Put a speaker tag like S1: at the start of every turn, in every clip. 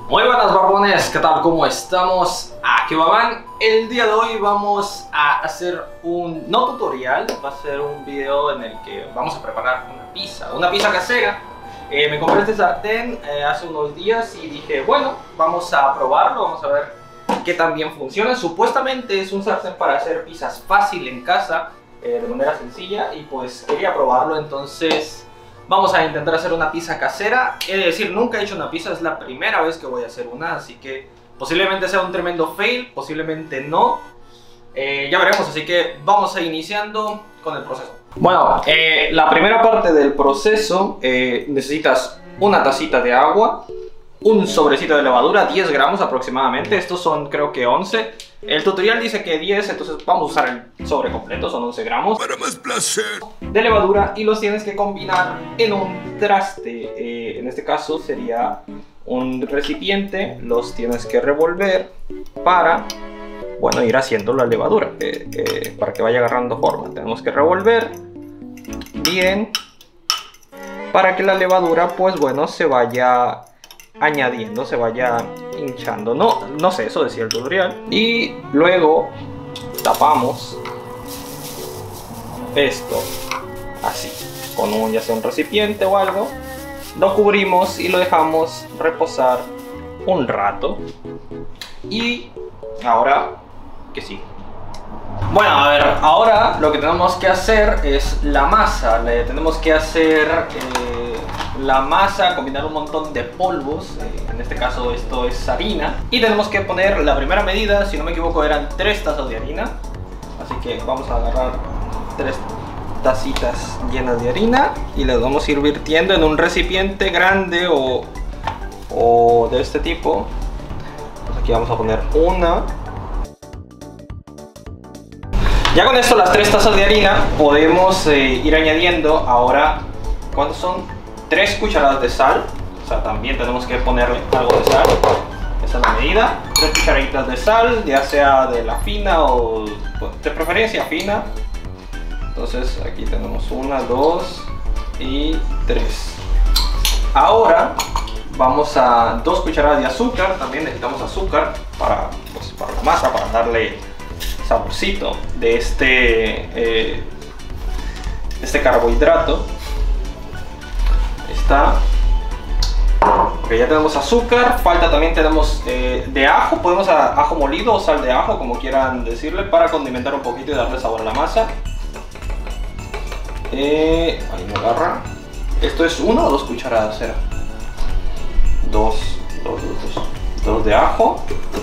S1: Muy buenas barbones, ¿qué tal? ¿Cómo estamos? Aquí van. El día de hoy vamos a hacer un, no tutorial, va a ser un video en el que vamos a preparar una pizza casera. Me compré este sartén hace unos días y dije, bueno, vamos a probarlo, vamos a ver qué tan bien funciona. Supuestamente es un sartén para hacer pizzas fácil en casa, de manera sencilla, y pues quería probarlo, entonces vamos a intentar hacer una pizza casera. He de decir, nunca he hecho una pizza, es la primera vez que voy a hacer una, así que posiblemente sea un tremendo fail, posiblemente no. Ya veremos, así que vamos a ir iniciando con el proceso. Bueno, la primera parte del proceso, necesitas una tacita de agua, un sobrecito de levadura, 10 gramos aproximadamente, estos son creo que 11. El tutorial dice que 10, entonces vamos a usar el sobre completo, son 11 gramos.
S2: Para más placer.
S1: De levadura, y los tienes que combinar en un traste. En este caso sería un recipiente, los tienes que revolver para, bueno, ir haciendo la levadura, para que vaya agarrando forma. Tenemos que revolver bien para que la levadura, pues bueno, se vaya añadiendo, se vaya hinchando. No sé, eso decía el tutorial. Y luego tapamos esto así, con ya sea un recipiente o algo. Lo cubrimos y lo dejamos reposar un rato. Y ahora, ¿qué sigue? Bueno, a ver, ahora lo que tenemos que hacer es la masa. Tenemos que hacer la masa, combinar un montón de polvos, en este caso esto es harina, y tenemos que poner la primera medida, si no me equivoco eran 3 tazas de harina, así que vamos a agarrar 3 tacitas llenas de harina y las vamos a ir virtiendo en un recipiente grande o de este tipo. Pues aquí vamos a poner una. Ya con esto, las 3 tazas de harina, podemos ir añadiendo ahora, ¿cuántos son? 3 cucharadas de sal, o sea, también tenemos que ponerle algo de sal, esa es la medida. 3 cucharaditas de sal, ya sea de la fina o de preferencia fina. Entonces aquí tenemos 1, 2 y 3. Ahora vamos a 2 cucharadas de azúcar, también necesitamos azúcar para la masa, para darle saborcito de este carbohidrato. Está. Ok, ya tenemos azúcar, falta también tenemos de ajo, podemos ajo molido o sal de ajo, como quieran decirle, para condimentar un poquito y darle sabor a la masa. Ahí me agarra. Esto es 1 o 2 cucharadas, ¿era? 2 de ajo.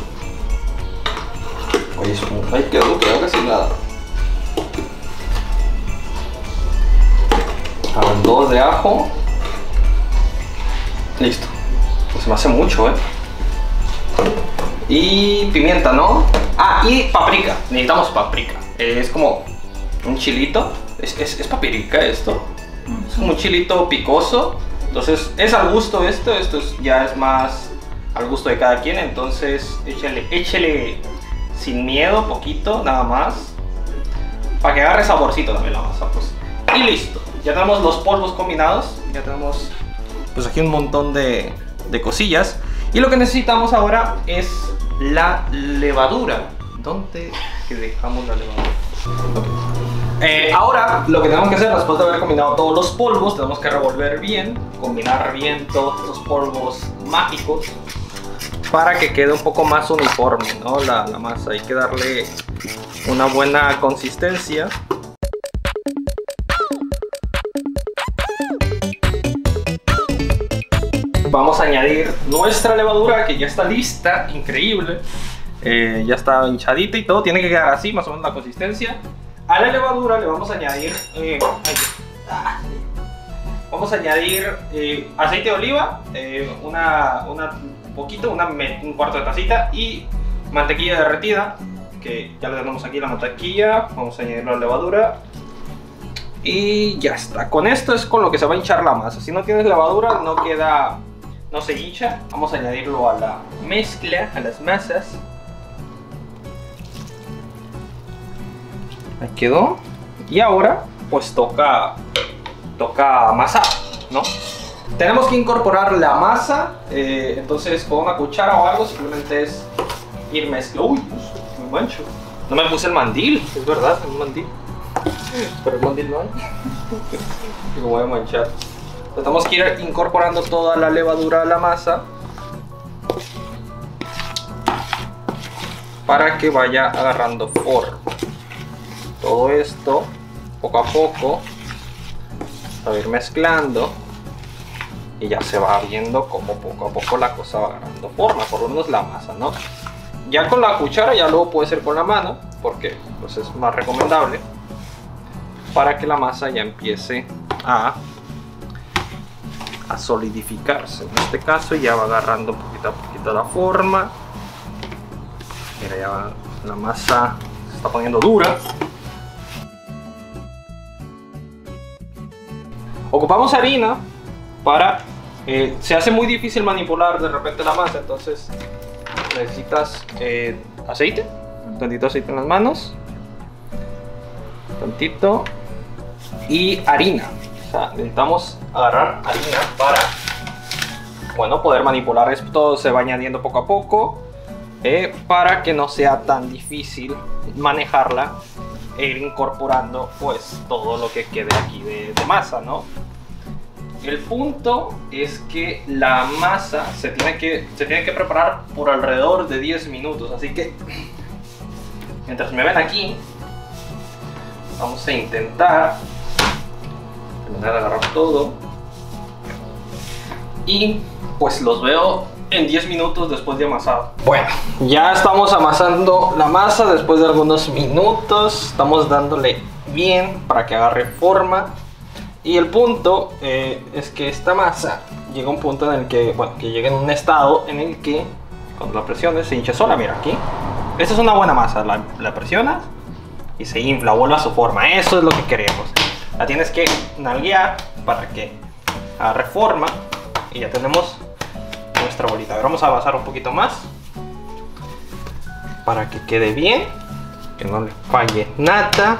S1: Oye, ahí quedó casi nada. 2 de ajo. Listo. Pues me hace mucho, Y pimienta, ¿no? Ah, y paprika. Necesitamos paprika. Es como un chilito. ¿Es paprika esto? Es como un chilito picoso. Entonces es al gusto esto ya es más al gusto de cada quien. Entonces échale sin miedo, poquito, nada más, para que agarre saborcito también la masa, pues. Y listo. Ya tenemos los polvos combinados. Ya tenemos pues aquí un montón de cosillas. Y lo que necesitamos ahora es la levadura. ¿Dónde que dejamos la levadura? Okay. Ahora lo que tenemos que hacer, después de haber combinado todos los polvos, tenemos que revolver bien, combinar bien todos estos polvos mágicos para que quede un poco más uniforme, ¿no? La masa. Hay que darle una buena consistencia. Vamos a añadir nuestra levadura, que ya está lista, increíble. Ya está hinchadita y todo, tiene que quedar así, más o menos la consistencia. A la levadura le vamos a añadir aceite de oliva, un cuarto de tacita, y mantequilla derretida, que ya le tenemos aquí la mantequilla. Vamos a añadir la levadura y ya está. Con esto es con lo que se va a hinchar la masa. Si no tienes levadura no se hincha. Vamos a añadirlo a la mezcla, a las masas. Ahí quedó. Y ahora pues toca amasar, ¿no? Tenemos que incorporar la masa, entonces con una cuchara o algo simplemente es ir mezclando. Uy, me mancho. No me puse el mandil, es verdad, el mandil. Pero el mandil no hay. Me voy a manchar. Tenemos que ir incorporando toda la levadura a la masa para que vaya agarrando forma. Todo esto poco a poco se va a ir mezclando y ya se va viendo como poco a poco la cosa va agarrando forma, por lo menos la masa, ¿no? Ya con la cuchara, ya luego puede ser con la mano, porque pues es más recomendable para que la masa ya empiece a solidificarse. En este caso ya va agarrando poquito a poquito la forma. Mira, ya la masa se está poniendo dura. Ocupamos harina para... se hace muy difícil manipular de repente la masa, entonces necesitas aceite, tantito aceite en las manos, tantito, y harina. O sea, necesitamos agarrar harina para, bueno, poder manipular esto. Se va añadiendo poco a poco para que no sea tan difícil manejarla e ir incorporando pues todo lo que quede aquí de masa, ¿no? El punto es que la masa se tiene que preparar por alrededor de 10 minutos, así que mientras me ven aquí vamos a intentar terminar de agarrar todo y pues los veo en 10 minutos después de amasado. Bueno, ya estamos amasando la masa después de algunos minutos, estamos dándole bien para que agarre forma. Y el punto es que esta masa llega a un punto en el que, bueno, que llega en un estado en el que cuando la presiones se hincha sola. Mira aquí, esta es una buena masa, la presionas y se infla, vuelve a su forma. Eso es lo que queremos. La tienes que nalguear para que agarre forma y ya tenemos nuestra bolita. A ver, vamos a avanzar un poquito más para que quede bien, que no le falle nada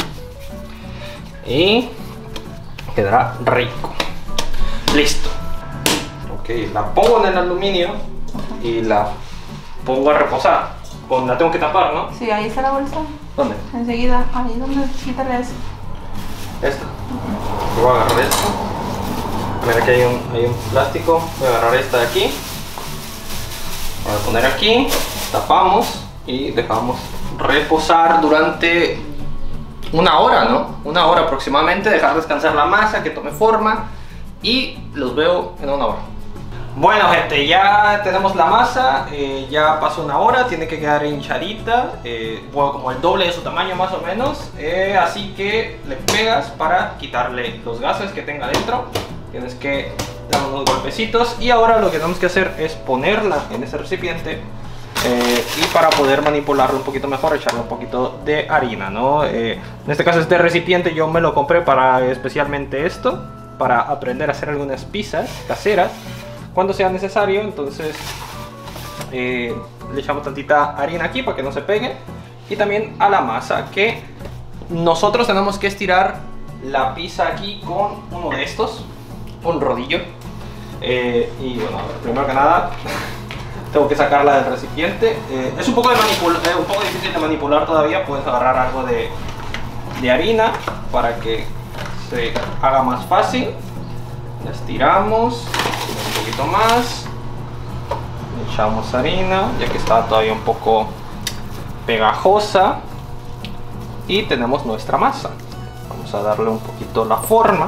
S1: y quedará rico. Listo. Ok, la pongo en el aluminio y la pongo a reposar. La tengo que tapar, ¿no?
S2: Sí, ahí está la bolsa.
S1: ¿Dónde?
S2: Enseguida, ahí donde quítale eso.
S1: Esta. Voy a agarrar esto. Mira que hay un plástico. Voy a agarrar esta de aquí. Voy a poner aquí. Tapamos y dejamos reposar durante una hora, ¿no? Una hora aproximadamente, dejar descansar la masa, que tome forma y los veo en una hora. Bueno, gente, ya tenemos la masa, ya pasó una hora, tiene que quedar hinchadita, bueno, como el doble de su tamaño más o menos, así que le pegas para quitarle los gases que tenga dentro. Tienes que dar unos golpecitos y ahora lo que tenemos que hacer es ponerla en ese recipiente. Y para poder manipularlo un poquito mejor, echarle un poquito de harina, ¿no? En este caso este recipiente yo me lo compré para especialmente esto, para aprender a hacer algunas pizzas caseras cuando sea necesario. Entonces le echamos tantita harina aquí para que no se pegue y también a la masa, que nosotros tenemos que estirar la pizza aquí con uno de estos, un rodillo. Y bueno, a ver, primero que nada tengo que sacarla del recipiente. Es un poco difícil de manipular todavía. Puedes agarrar algo de harina para que se haga más fácil. La estiramos un poquito más, le echamos harina ya que está todavía un poco pegajosa y tenemos nuestra masa. Vamos a darle un poquito la forma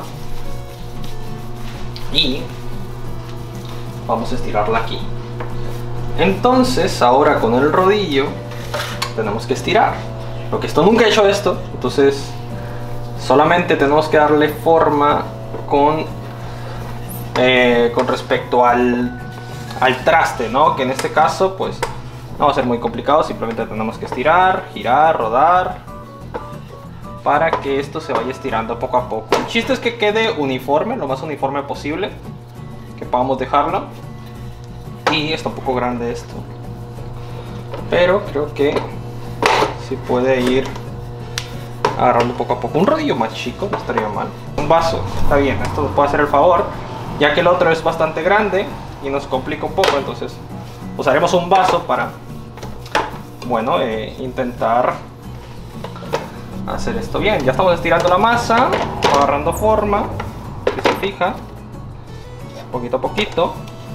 S1: y vamos a estirarla aquí. Entonces ahora con el rodillo tenemos que estirar, porque esto nunca he hecho esto, entonces solamente tenemos que darle forma con respecto al traste, ¿no? Que en este caso pues no va a ser muy complicado, simplemente tenemos que estirar, girar, rodar para que esto se vaya estirando poco a poco. El chiste es que quede uniforme, lo más uniforme posible que podamos dejarlo. Y está un poco grande esto, pero creo que sí puede ir agarrando poco a poco. Un rodillo más chico no estaría mal. Un vaso, está bien, esto nos puede hacer el favor ya que el otro es bastante grande y nos complica un poco. Entonces usaremos un vaso para, bueno, intentar hacer esto bien. Ya estamos estirando la masa, agarrando forma, si se fija, poquito a poquito.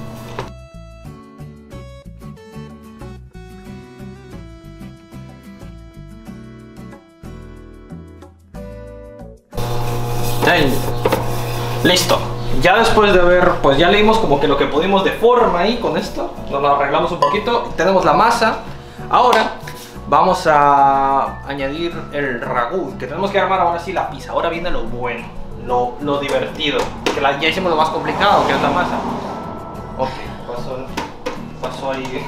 S1: Ahí. Listo. Ya después de ver, pues ya leímos como que lo que pudimos de forma ahí con esto. Nos lo arreglamos un poquito. Tenemos la masa. Ahora vamos a añadir el ragú, que tenemos que armar ahora sí la pizza. Ahora viene lo bueno, lo divertido, que ya hicimos lo más complicado, que es la masa. Ok, pasó ahí.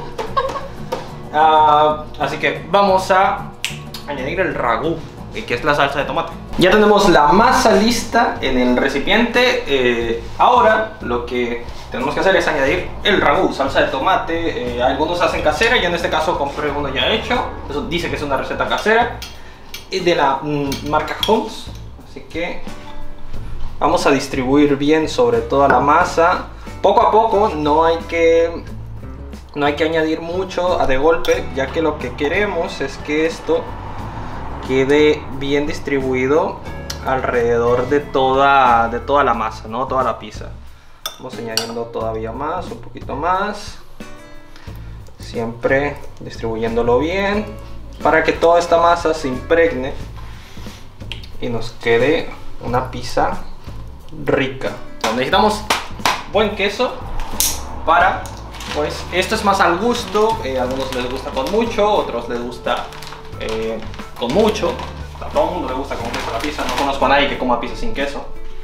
S1: Así que vamos a añadir el ragú, que es la salsa de tomate. Ya tenemos la masa lista en el recipiente. Ahora lo que tenemos que hacer es añadir el ragú, salsa de tomate. Algunos hacen casera, yo en este caso compré uno ya hecho. Eso dice que es una receta casera de la marca Holmes. Así que vamos a distribuir bien sobre toda la masa. Poco a poco, no hay que añadir mucho de golpe, ya que lo que queremos es que esto quede bien distribuido alrededor de toda la masa, ¿no? Toda la pizza. Vamos añadiendo todavía más, un poquito más, siempre distribuyéndolo bien para que toda esta masa se impregne y nos quede una pizza rica. Necesitamos buen queso para, pues esto es más al gusto. A algunos les gusta con mucho, otros les gusta con mucho. A todo el mundo le gusta con queso la pizza, no conozco a nadie que coma pizza sin queso.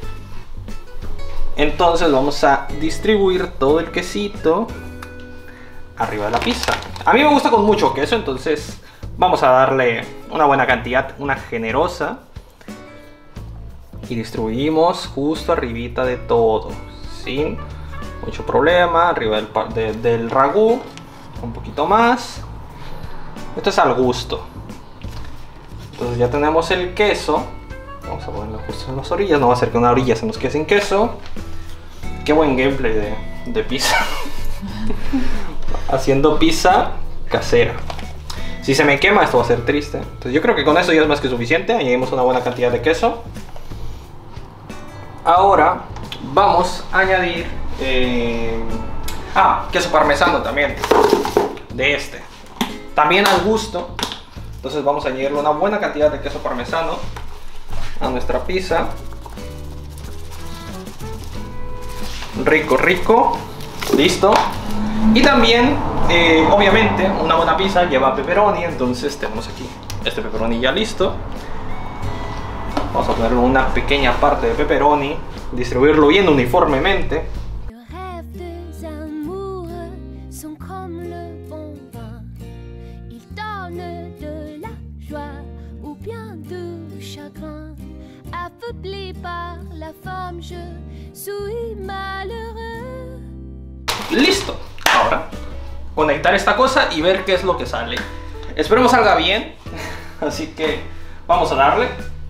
S1: Entonces vamos a distribuir todo el quesito arriba de la pizza. A mí me gusta con mucho queso, entonces vamos a darle una buena cantidad, una generosa. Y distribuimos justo arribita de todo, sin mucho problema, arriba del ragú, un poquito más. Esto es al gusto. Entonces ya tenemos el queso. Vamos a ponerlo justo en las orillas, no va a ser que una orilla se nos quede sin queso. Qué buen gameplay de pizza. Haciendo pizza casera. Si se me quema esto va a ser triste. Entonces yo creo que con eso ya es más que suficiente. Añadimos una buena cantidad de queso. Ahora vamos a añadir queso parmesano también. De este. También al gusto. Entonces vamos a añadirle una buena cantidad de queso parmesano a nuestra pizza. Rico, rico. Listo. Y también, obviamente, una buena pizza lleva pepperoni. Entonces tenemos aquí este pepperoni ya listo. Vamos a ponerle una pequeña parte de pepperoni. Distribuirlo bien uniformemente. Listo. Ahora conectar esta cosa y ver qué es lo que sale. Esperemos salga bien. Así que vamos a darle.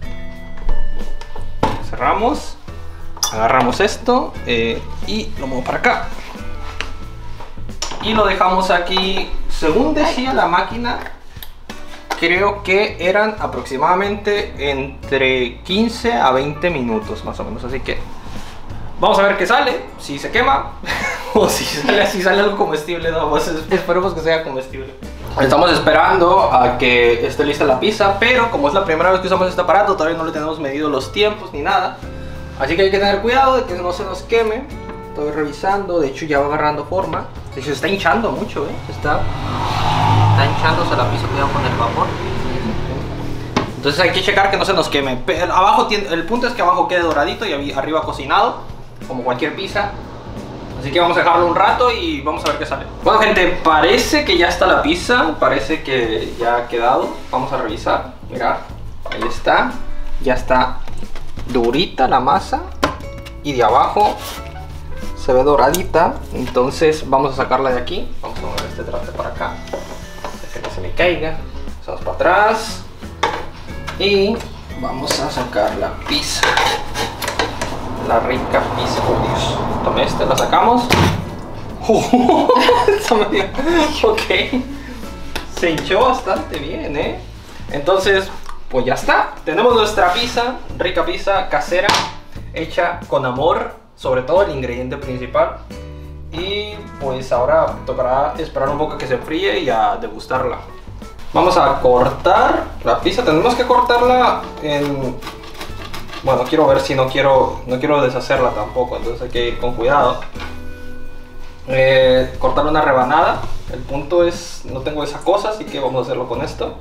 S1: Cerramos. Agarramos esto y lo muevo para acá. Y lo dejamos aquí. Según decía la máquina, creo que eran aproximadamente entre 15 a 20 minutos más o menos. Así que vamos a ver qué sale, si se quema o si sale algo comestible. No, pues esperemos que sea comestible. Estamos esperando a que esté lista la pizza, pero como es la primera vez que usamos este aparato, todavía no le tenemos medido los tiempos ni nada. Así que hay que tener cuidado de que no se nos queme. Estoy revisando, de hecho ya va agarrando forma. De hecho se está hinchando mucho, está hinchándose la pizza, cuidado con el vapor. Entonces hay que checar que no se nos queme. Pero abajo, el punto es que abajo quede doradito y arriba cocinado, como cualquier pizza. Así que vamos a dejarlo un rato y vamos a ver qué sale. Bueno gente, parece que ya está la pizza. Parece que ya ha quedado. Vamos a revisar. Mirad, ahí está. Ya está durita la masa. Y de abajo se ve doradita. Entonces vamos a sacarla de aquí. Vamos a mover este traste para acá. Que no se me caiga. Vamos para atrás. Y vamos a sacar la pizza. La rica pizza. Oh, Dios. Tome este, la sacamos. Ok. Se hinchó bastante bien, ¿eh? Entonces, pues ya está. Tenemos nuestra pizza, rica pizza casera, hecha con amor, sobre todo el ingrediente principal. Y pues ahora tocará esperar un poco que se enfríe y a degustarla. Vamos a cortar la pizza. Tenemos que cortarla en... Bueno, quiero ver si no quiero deshacerla tampoco, entonces hay que ir con cuidado. Cortar una rebanada. El punto es, no tengo esa cosa, así que vamos a hacerlo con esto.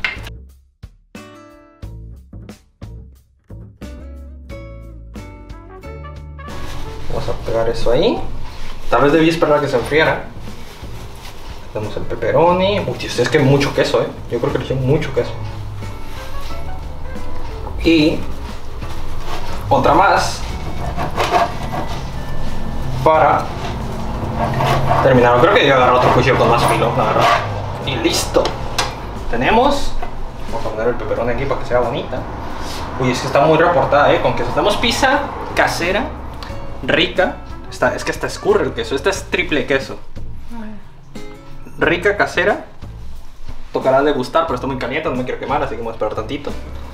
S1: Vamos a pegar eso ahí. Tal vez debí esperar a que se enfriara. Tenemos el pepperoni. Uy, es que mucho queso, yo creo que le eché mucho queso. Y otra más para terminar. Creo que voy a agarrar otro cuchillo con más filo, la verdad. Y listo. Tenemos. Vamos a poner el pepperoni aquí para que sea bonita. Uy, es que está muy reportada, con queso. Tenemos pizza casera, rica. Es que hasta escurre el queso. Este es triple queso. Rica, casera. Tocará degustar, pero está muy caliente, no me quiero quemar, así que vamos a esperar tantito.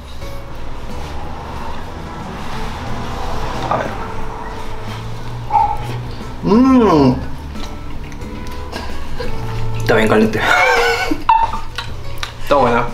S1: A ver. Está bien caliente. Está buena.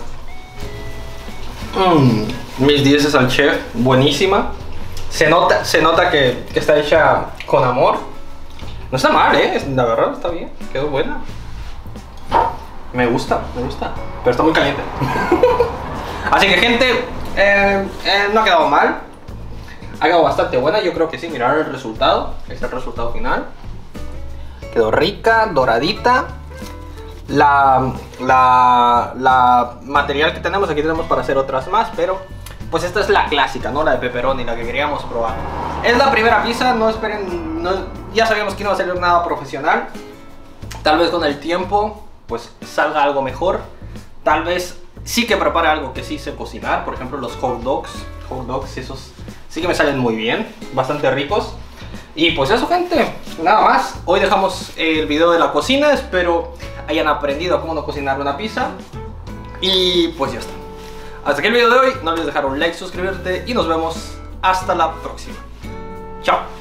S1: Mis 10 al chef, buenísima. Se nota que está hecha con amor. No está mal, la verdad está bien, quedó buena. Me gusta, pero está muy caliente. Así que gente, no ha quedado mal. Ha quedado bastante buena, yo creo que sí. Mirar el resultado, este es el resultado final. Quedó rica, doradita. La material que tenemos, aquí tenemos para hacer otras más, pero pues esta es la clásica, ¿no? La de pepperoni, la que queríamos probar. Es la primera pizza, no esperen, ya sabíamos que no va a salir nada profesional. Tal vez con el tiempo pues salga algo mejor. Tal vez sí que prepare algo que sí sé cocinar. Por ejemplo los hot dogs, esos sí que me salen muy bien, bastante ricos. Y pues eso, gente, nada más. Hoy dejamos el video de la cocina. Espero hayan aprendido a cómo no cocinar una pizza. Y pues ya está. Hasta aquí el video de hoy. No olvides dejar un like, suscribirte y nos vemos hasta la próxima. Chao.